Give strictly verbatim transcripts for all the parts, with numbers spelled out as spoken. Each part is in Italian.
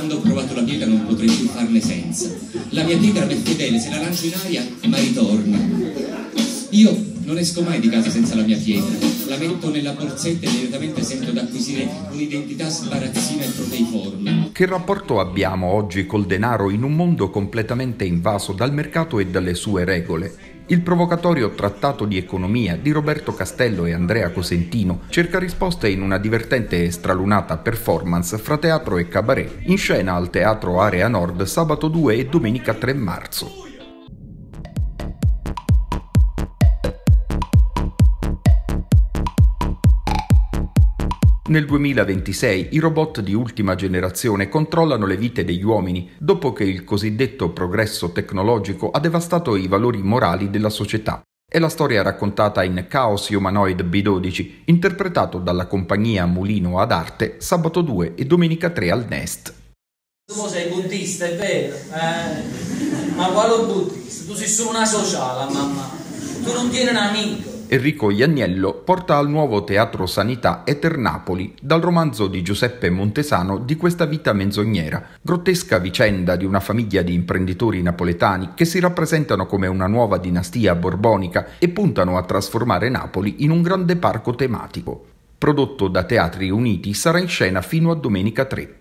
quando ho provato la pietra non potrei più farne senza. La mia pietra è fedele, se la lancio in aria ma ritorna. Io non esco mai di casa senza la mia pietra, la metto nella borsetta e immediatamente sento di acquisire un'identità sbarazzina e proteiforme. Che rapporto abbiamo oggi col denaro in un mondo completamente invaso dal mercato e dalle sue regole? Il provocatorio Trattato di economia di Roberto Castello e Andrea Cosentino cerca risposte in una divertente e stralunata performance fra teatro e cabaret, in scena al Teatro Area Nord sabato due e domenica tre marzo. Nel duemilaventisei i robot di ultima generazione controllano le vite degli uomini dopo che il cosiddetto progresso tecnologico ha devastato i valori morali della società. È la storia raccontata in Chaos Humanoid B dodici, interpretato dalla compagnia Mulino ad Arte sabato due e domenica tre al Nest. Tu sei buddista, è vero? Eh? Ma quale buddista? Tu sei solo una sociale, mamma. Tu non tieni un amico. Enrico Ianniello porta al nuovo Teatro Sanità Eternapoli dal romanzo di Giuseppe Montesano Di questa vita menzognera, grottesca vicenda di una famiglia di imprenditori napoletani che si rappresentano come una nuova dinastia borbonica e puntano a trasformare Napoli in un grande parco tematico. Prodotto da Teatri Uniti, sarà in scena fino a domenica tre.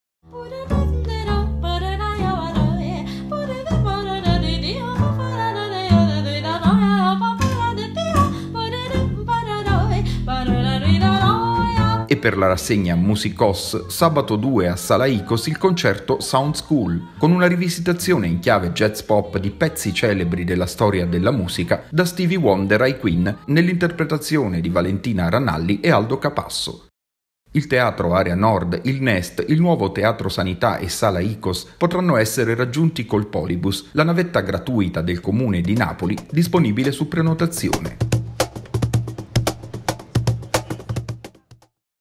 E per la rassegna Musicos, sabato due a Sala Icos il concerto Sound School, con una rivisitazione in chiave jazz pop di pezzi celebri della storia della musica, da Stevie Wonder ai Queen, nell'interpretazione di Valentina Ranalli e Aldo Capasso. Il Teatro Area Nord, il Nest, il nuovo Teatro Sanità e Sala Icos potranno essere raggiunti col Polibus, la navetta gratuita del Comune di Napoli, disponibile su prenotazione.